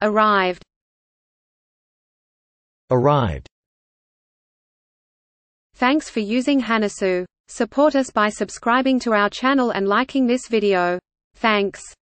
arrived. Arrived. Thanks for using Hanasu. Support us by subscribing to our channel and liking this video. Thanks.